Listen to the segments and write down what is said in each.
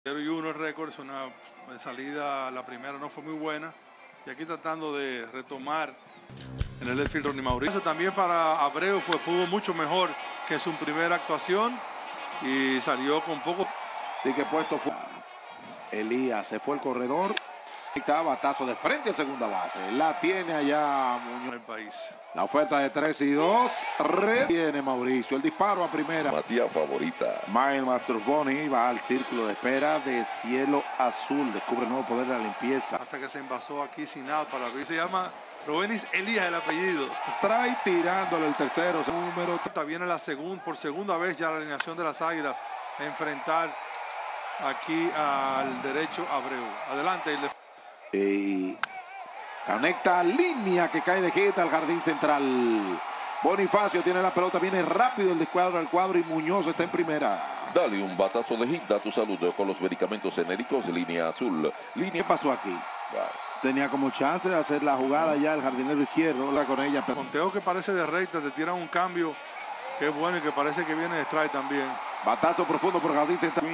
0-1 el récord, es una salida, la primera no fue muy buena. Y aquí tratando de retomar en el left field Ronnie Mauricio. También para Abreu pudo mucho mejor que en su primera actuación y salió con poco. Sí que puesto fue. Elías se fue el corredor. Estaba batazo de frente a segunda base. La tiene allá Muñoz. En el país. La oferta de 3-2. Retiene Mauricio. El disparo a primera. Masía favorita. Miles Mastrobuoni va al círculo de espera de cielo azul. Descubre el nuevo poder de la limpieza. Hasta que se envasó aquí sin out para abrir. Se llama Robenis Elías el apellido. Strike tirándole el tercero. Número. Viene por segunda vez ya la alineación de las Águilas a enfrentar aquí al derecho Abreu. Adelante. Y conecta línea que cae de jeta al jardín central. Bonifacio tiene la pelota, viene rápido el descuadro al cuadro y Muñoz está en primera. Dale un batazo de hit a tu salud con los medicamentos genéricos Línea Azul. ¿Qué pasó aquí? Tenía como chance de hacer la jugada ya el jardinero izquierdo. Con ella. Conteo que parece de recta, te tiran un cambio que es bueno y que parece que viene de strike también. Batazo profundo por jardín central.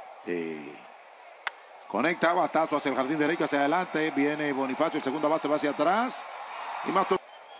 Conecta batazo hacia el jardín derecho, hacia adelante. Viene Bonifacio, el segunda base va hacia atrás. Y Mastro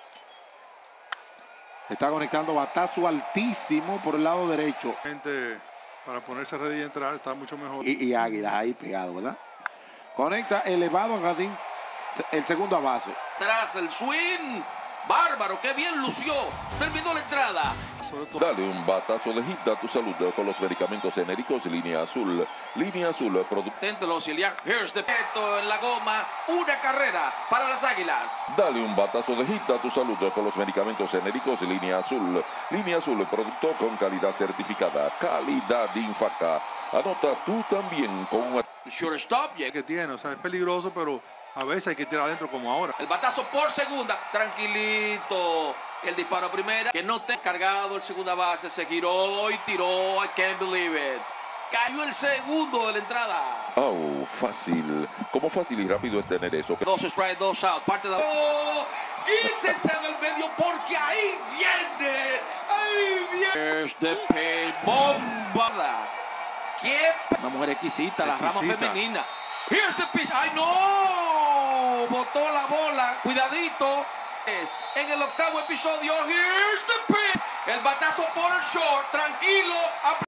está conectando batazo altísimo por el lado derecho. Para ponerse ready y entrar está mucho mejor. Y Águilas ahí pegado, ¿verdad? Conecta elevado al jardín, el segunda base. Tras el swing. Bárbaro, qué bien lució. Terminó la entrada. Dale un batazo de hit a tu salud con los medicamentos genéricos Línea Azul. Línea Azul, Téntelo, Celia. Here's the peto en la goma. Una carrera para las Águilas. Dale un batazo de hit a tu salud con los medicamentos genéricos Línea Azul. Línea Azul, producto con calidad certificada. Calidad Infaca. Anota tú también con un shortstop que tiene, o sea, es peligroso, pero a veces hay que tirar adentro como ahora. El batazo por segunda, tranquilito. El disparo a primera, que no te ha cargado el segunda base, se giró y tiró. I can't believe it. Cayó el segundo de la entrada. Oh, fácil. ¿Cómo fácil y rápido es tener eso? 2 strikes, 2 out. Parte de... ¡Oh! Quítese del medio porque ahí viene. Ahí viene. Here's the pitch. Bombada. ¿Qué? Una mujer exquisita, la rama femenina. Here's the pitch. ¡Ay, no! Botó la bola. Cuidadito. En el octavo episodio. Here's the pitch. El batazo por el short. Tranquilo.